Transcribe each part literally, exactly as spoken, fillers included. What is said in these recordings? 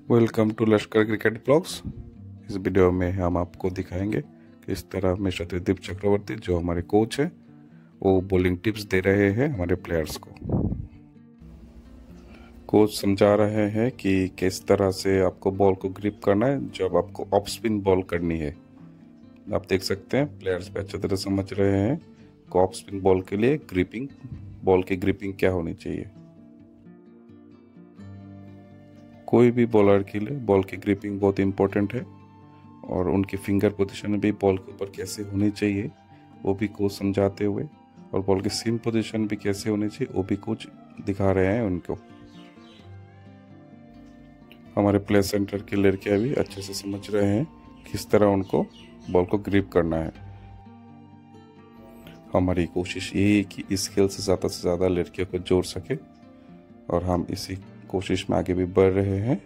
Welcome to Lashkar cricket blogs. इस video में हम आपको दिखाएंगे कि इस तरह मिस्टर त्रिदीप चक्रवर्ती जो हमारे कोच हैं वो बॉलिंग टिप्स दे रहे हैं हमारे प्लेयर्स को। कोच समझा रहे हैं कि किस तरह से आपको बॉल को ग्रिप करना है जब आपको ऑफ स्पिन बॉल करनी है। आप देख सकते हैं प्लेयर्स भी अच्छी तरह समझ रहे हैं कि ऑफ स्पिन बॉल के लिए ग्रिपिंग बॉल की ग्रिपिंग क्या होनी चाहिए। कोई भी बॉलर के लिए बॉल की ग्रिपिंग बहुत इंपॉर्टेंट है और उनकी फिंगर पोजीशन भी बॉल के ऊपर कैसे होनी चाहिए वो भी कोच समझाते हुए, और बॉल की सीम पोजीशन भी कैसे होनी चाहिए वो भी कोच दिखा रहे हैं उनको। हमारे प्ले सेंटर के लड़कियां भी अच्छे से समझ रहे हैं किस तरह उनको बॉल को ग्रिप करना है। हमारी कोशिश यही है कि इस खेल से ज़्यादा से ज़्यादा लड़कियों को जोड़ सके और हम इसी कोशिश में आगे भी बढ़ रहे हैं।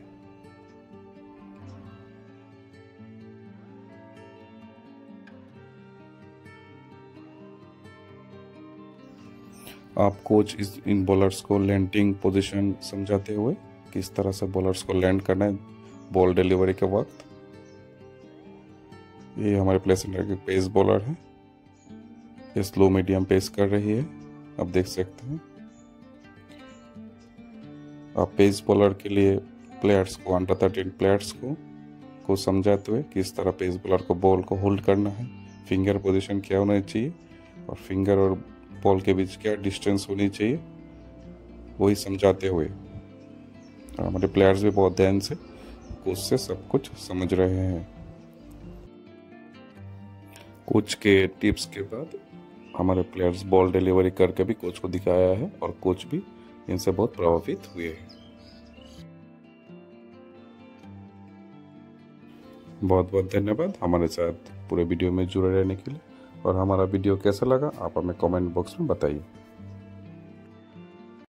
आप कोच इस इन बॉलर्स को लैंडिंग पोजीशन समझाते हुए किस तरह से बॉलर्स को लैंड करना है बॉल डिलीवरी के वक्त। ये हमारे प्ले सेंटर के पेस बॉलर है, ये स्लो मीडियम पेस कर रही है, आप देख सकते हैं। आप पेस बॉलर के लिए प्लेयर्स को अंडर थर्टीन प्लेयर्स को को समझाते हुए किस तरह पेस बॉलर को बॉल को होल्ड करना है, फिंगर पोजीशन क्या होना चाहिए और फिंगर और बॉल के बीच क्या डिस्टेंस होनी चाहिए वही समझाते हुए। और हमारे प्लेयर्स भी बहुत ध्यान से कोच से सब कुछ समझ रहे हैं। कोच के टिप्स के बाद हमारे प्लेयर्स बॉल डिलीवरी करके भी कोच को दिखाया है और कोच भी इनसे बहुत प्रभावित हुए हैं। बहुत बहुत धन्यवाद हमारे साथ पूरे वीडियो में जुड़े रहने के लिए, और हमारा वीडियो कैसा लगा आप हमें कमेंट बॉक्स में बताइए।